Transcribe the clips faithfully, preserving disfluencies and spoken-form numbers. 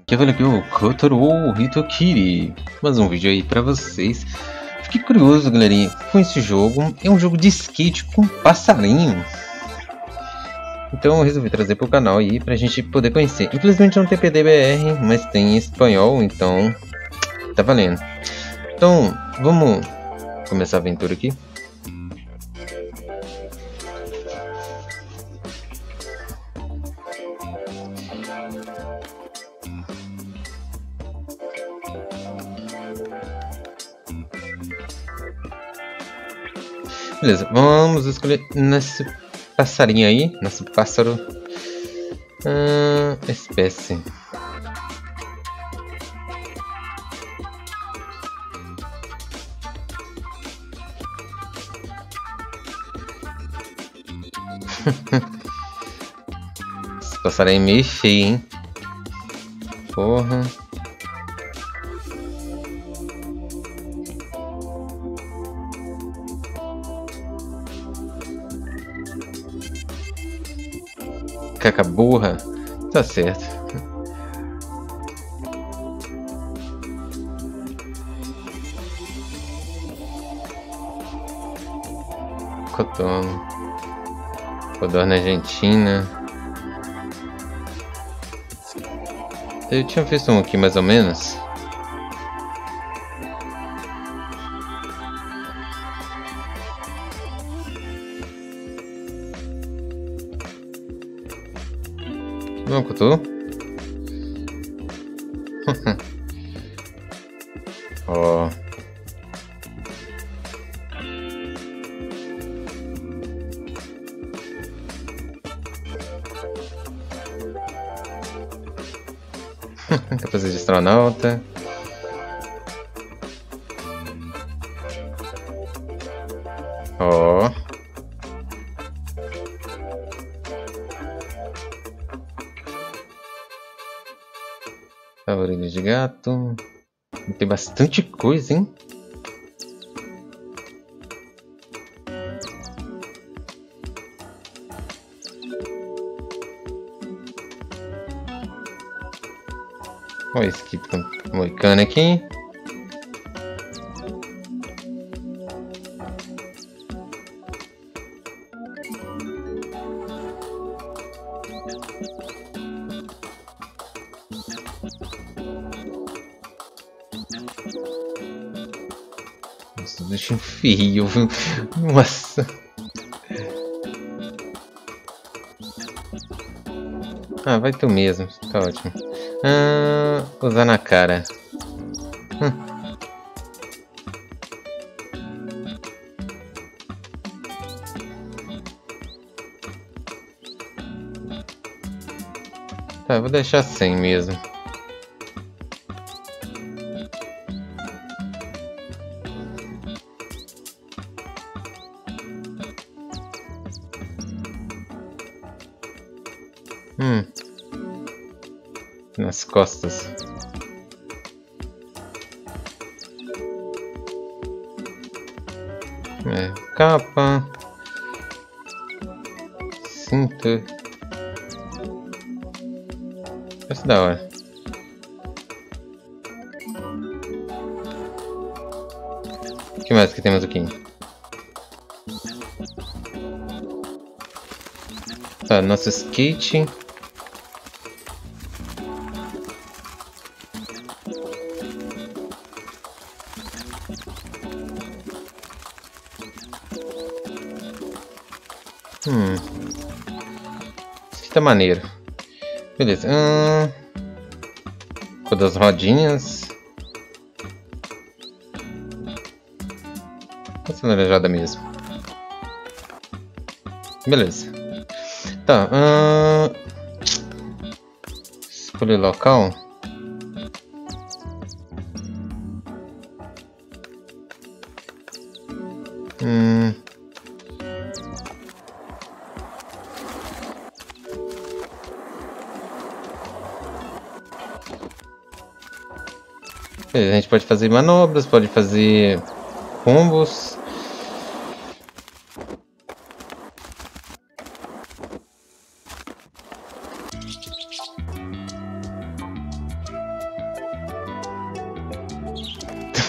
Que eu falei aqui, o Kotaro Hitokiri. Mais um vídeo aí pra vocês. Fiquei curioso, galerinha, com esse jogo. É um jogo de skate com passarinho. Então eu resolvi trazer pro canal aí pra gente poder conhecer. Infelizmente não tem P D B R, mas tem em espanhol, então tá valendo. Então, vamos começar a aventura aqui. Beleza, vamos escolher nesse passarinho aí, nosso pássaro. Ah, espécie. Esse passarinho é meio feio, hein? Porra. Caca burra, tá certo. Cotono, Codorna Argentina. Eu tinha visto um aqui mais ou menos. Não, Coutu? Ó. Capacete de astronauta. Ó. A orelha de gato. Tem bastante coisa, hein? Olha esse aqui com moicano aqui. Nossa, deixa um feio. Nossa. Ah, vai tu mesmo. Tá ótimo. Ah, usar na cara. Hum. Tá, vou deixar sem mesmo. Hum. Nas costas. É, capa. Cinta. Parece da hora. O que mais que temos aqui? Tá, nosso skate. Hum. Isso aqui tá maneiro. Beleza. Hum. Cor das rodinhas. Essa laranjada mesmo. Beleza. Tá. Hum. Escolher local. Hum. A gente pode fazer manobras, pode fazer combos.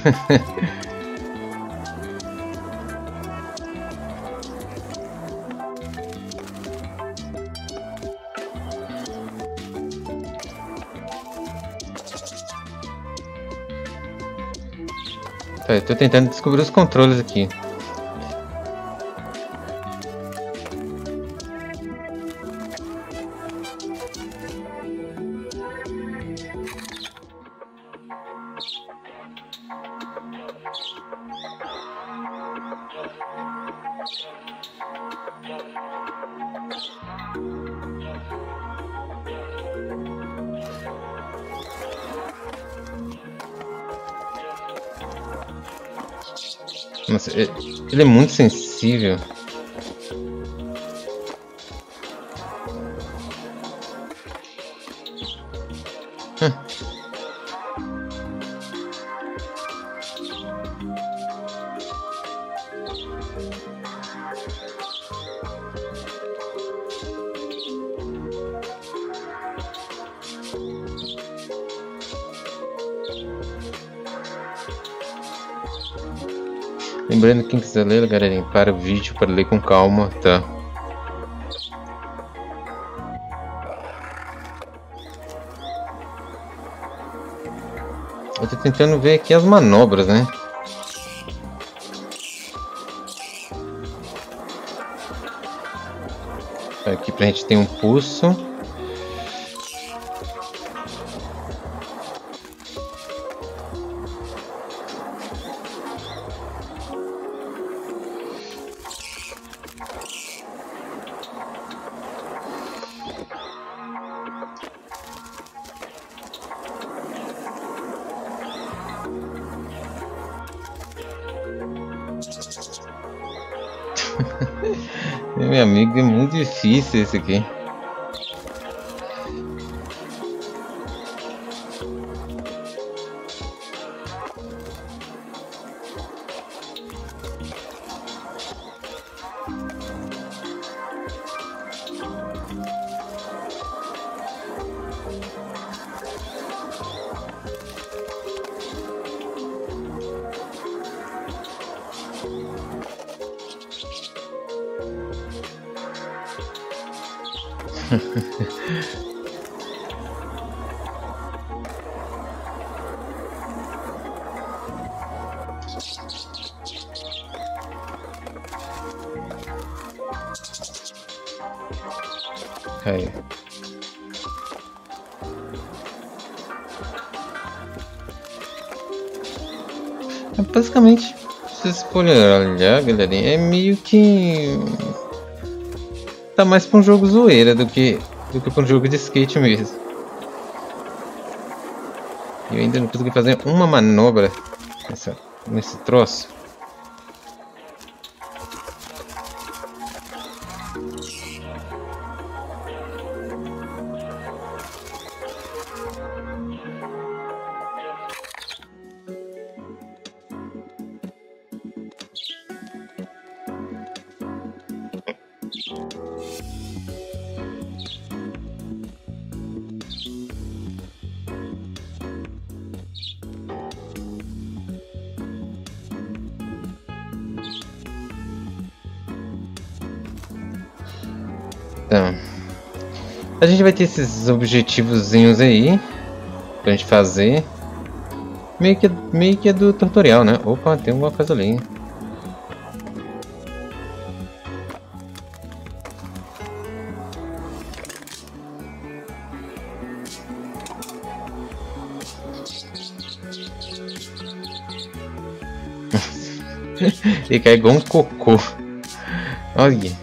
Tá, eu tô tentando descobrir os controles aqui. Nossa, ele é muito sensível. Hum. Lembrando, quem quiser ler, galerinha, para o vídeo para ler com calma, tá? Eu tô tentando ver aqui as manobras, né? Aqui pra gente ter um pulso. Meu amigo, é muito difícil esse aqui. Aí. Basicamente, se vocês forem olhar, galerinha, é meio que tá mais pra um jogo zoeira do que do que pra um jogo de skate mesmo. Eu ainda não consegui fazer uma manobra nessa, nesse troço. Então, a gente vai ter esses objetivozinhos aí pra gente fazer. Meio que, meio que é do tutorial, né? Opa, tem alguma coisa ali. Ele cai igual um cocô. Olha.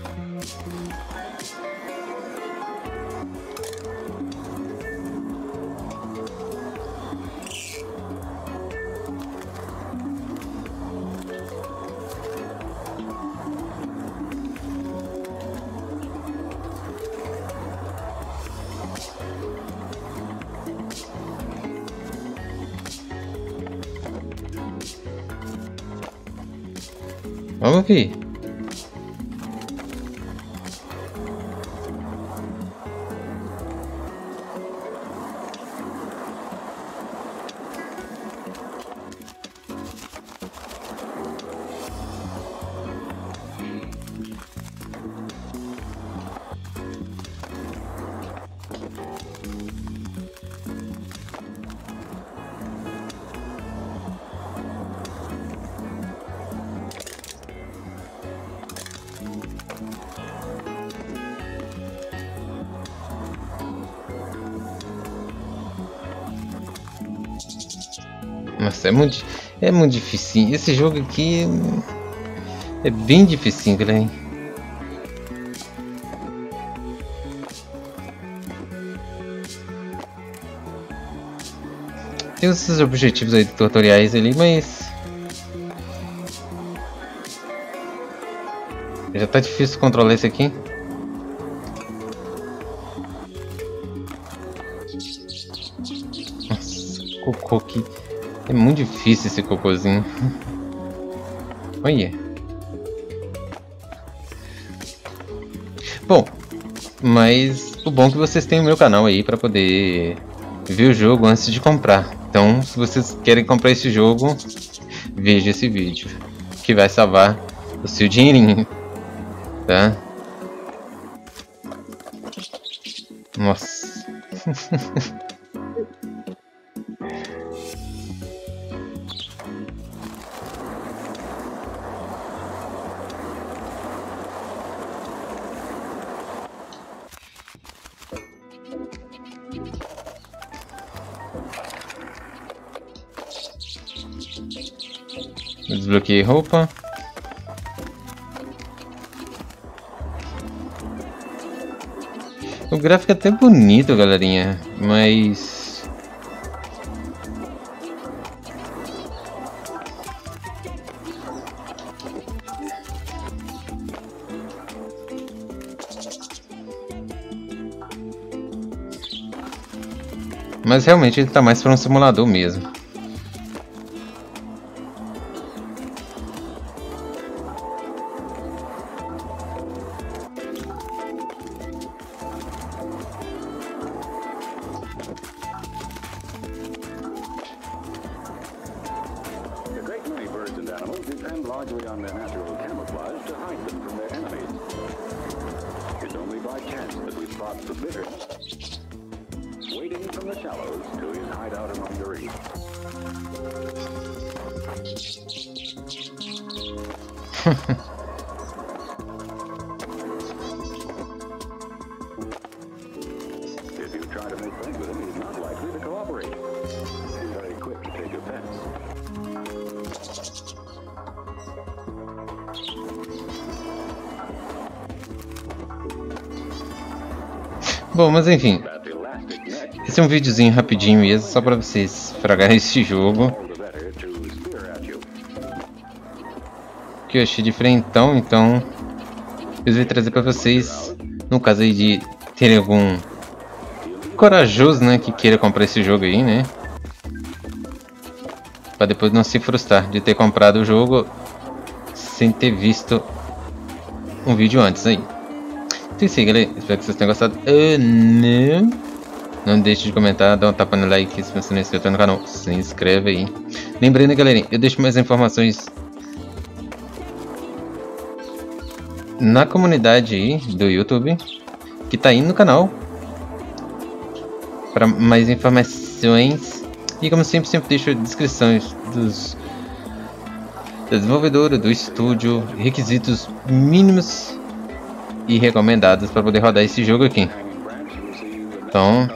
Vamos aqui. Nossa, é muito, é muito difícil. Esse jogo aqui é bem difícil, galera. Tem esses objetivos aí de tutoriais ali, mas já tá difícil controlar esse aqui. Nossa, cocô aqui. É muito difícil esse cocôzinho. Olha. Bom, mas o bom é que vocês têm o meu canal aí pra poder ver o jogo antes de comprar. Então, se vocês querem comprar esse jogo, veja esse vídeo, que vai salvar o seu dinheirinho, tá? Nossa. Desbloqueei roupa. O gráfico é até bonito, galerinha, mas mas realmente ele tá mais para um simulador mesmo. Largely on their natural camouflage to hide them from their enemies. It's only by chance that we spot the bitter, waiting from the shallows to his hideout among the reefs. If you try to make friends with him, he's not likely to cooperate. He's very quick to take offense. Bom, mas enfim, esse é um videozinho rapidinho mesmo, só pra vocês fragarem esse jogo, que eu achei diferentão, então eu vou trazer pra vocês, no caso aí de terem algum corajoso, né, que queira comprar esse jogo aí, né, pra depois não se frustrar de ter comprado o jogo sem ter visto um vídeo antes aí. Então é isso aí, galera, espero que vocês tenham gostado. Uh, não. não deixe de comentar, dá um tapa no like se você não é inscrito no canal, se inscreve aí. Lembrando, galera, eu deixo mais informações na comunidade aí do YouTube, que tá aí no canal, para mais informações. E como sempre, sempre deixo descrições dos da desenvolvedora, do estúdio, requisitos mínimos e recomendados para poder rodar esse jogo aqui. Então,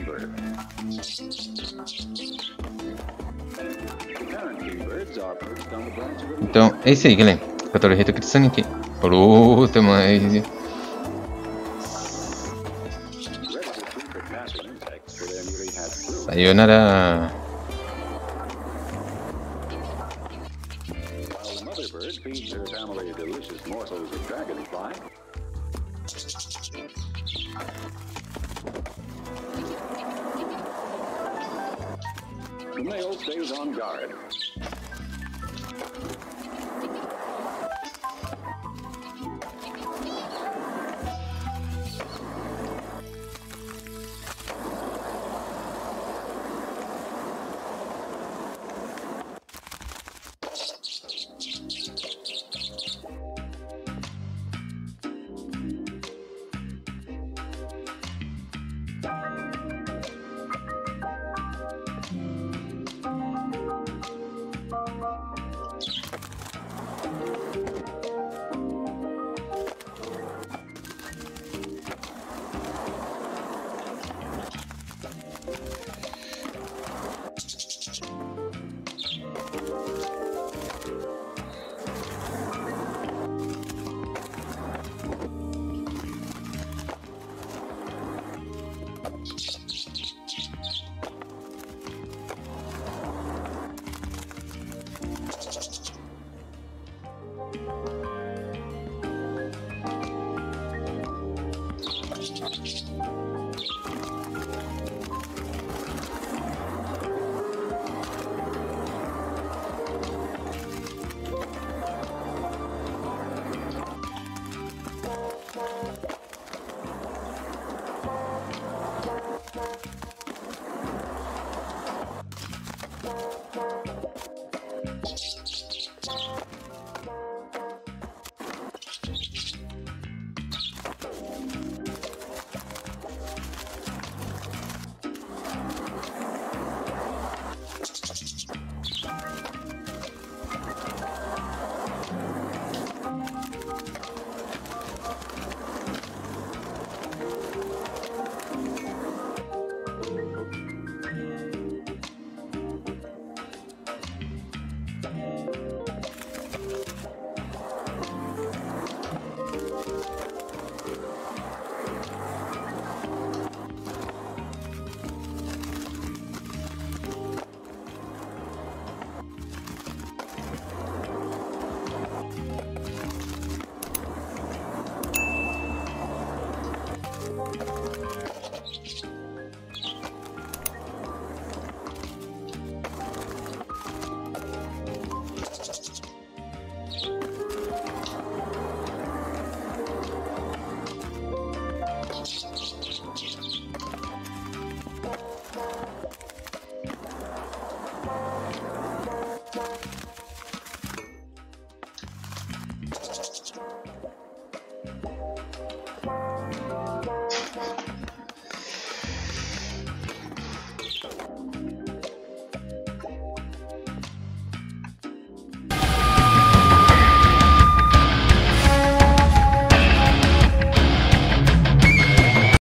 então é isso aí, galera. Eu tô Rito Cristiano aqui. Falou, até mais. Sayonara. Feeds her family delicious morsels of dragonfly. The male stays on guard.